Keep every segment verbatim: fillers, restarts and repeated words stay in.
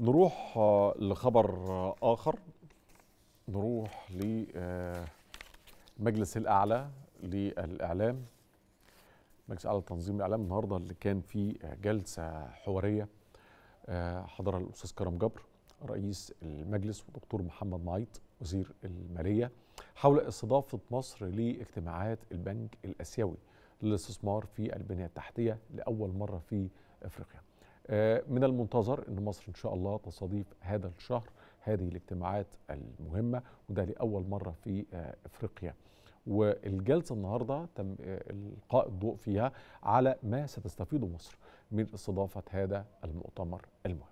نروح آه، لخبر آه، آخر. نروح للمجلس الأعلى للإعلام، مجلس الأعلى لتنظيم الإعلام النهارده اللي كان فيه جلسة حوارية آه، حضرها الأستاذ كرم جبر رئيس المجلس ودكتور محمد معيط وزير المالية حول استضافة مصر لاجتماعات البنك الآسيوي للاستثمار في البنية التحتية لأول مرة في أفريقيا. من المنتظر أن مصر إن شاء الله تستضيف هذا الشهر هذه الاجتماعات المهمة، وده لأول مرة في أفريقيا. والجلسة النهاردة تم إلقاء الضوء فيها على ما ستستفيد مصر من استضافة هذا المؤتمر المهم.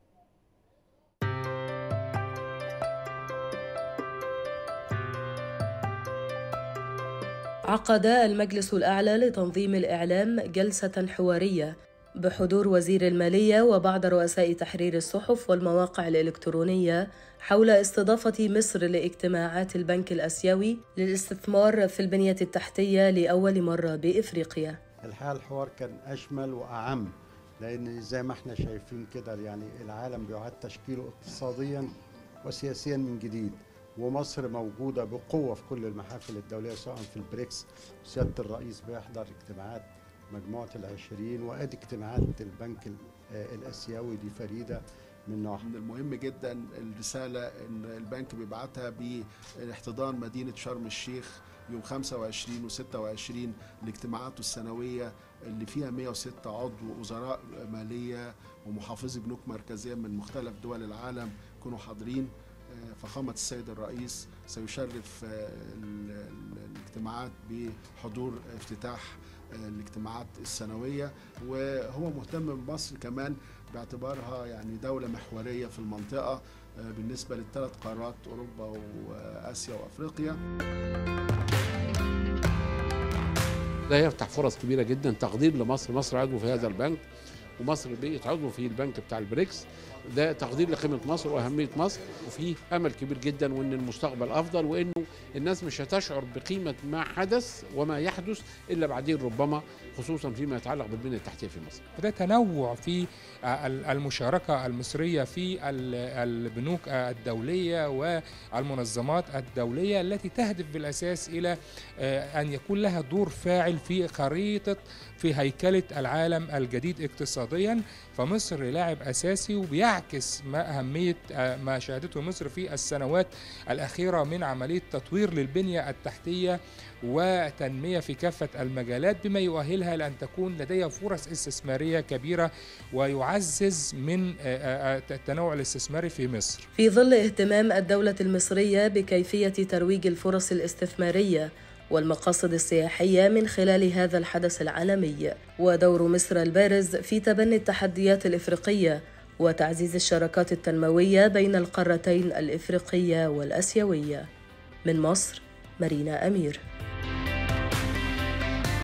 عقد المجلس الأعلى لتنظيم الإعلام جلسة حوارية بحضور وزير المالية وبعض رؤساء تحرير الصحف والمواقع الإلكترونية حول استضافة مصر لاجتماعات البنك الآسيوي للاستثمار في البنية التحتية لأول مرة بإفريقيا. الحقيقة الحوار كان أشمل وأعم، لأن زي ما احنا شايفين كده يعني العالم بيعاد تشكيله اقتصاديا وسياسيا من جديد، ومصر موجودة بقوة في كل المحافل الدولية سواء في البريكس. سيادة الرئيس بيحضر اجتماعات مجموعة العشرين، وادي اجتماعات البنك الآسيوي دي فريدة من نوعها. من المهم جدا الرسالة ان البنك بيبعتها باحتضان مدينة شرم الشيخ يوم خمسة وعشرين وستة وعشرين لاجتماعاته السنوية اللي فيها مئة وستة عضو وزراء مالية ومحافظي بنوك مركزية من مختلف دول العالم كانوا حاضرين. فخامة السيد الرئيس سيشرف الاجتماعات بحضور افتتاح الاجتماعات السنوية، وهو مهتم بمصر كمان باعتبارها يعني دولة محورية في المنطقة بالنسبة للثلاث قارات أوروبا وآسيا وأفريقيا. ده يفتح فرص كبيرة جدا تقدير لمصر. مصر عضو في هذا البنك، ومصر بقت عضو في البنك بتاع البريكس. ده تقدير لقيمة مصر وأهمية مصر، وفيه أمل كبير جدا وإن المستقبل أفضل، وإنه الناس مش هتشعر بقيمة ما حدث وما يحدث إلا بعدين ربما، خصوصا فيما يتعلق بالبنية التحتية في مصر. ده تنوع في المشاركة المصرية في البنوك الدولية والمنظمات الدولية التي تهدف بالأساس إلى أن يكون لها دور فاعل في خريطة في هيكلة العالم الجديد اقتصاديا. فمصر لاعب أساسي وبيعكس ما أهمية ما شهدته مصر في السنوات الأخيرة من عملية تطوير للبنية التحتية وتنمية في كافة المجالات، بما يؤهلها لأن تكون لديها فرص استثمارية كبيرة ويعزز من التنوع الاستثماري في مصر. في ظل اهتمام الدولة المصرية بكيفية ترويج الفرص الاستثمارية والمقاصد السياحية من خلال هذا الحدث العالمي، ودور مصر البارز في تبني التحديات الإفريقية وتعزيز الشراكات التنموية بين القارتين الإفريقية والآسيوية. من مصر، مارينا أمير.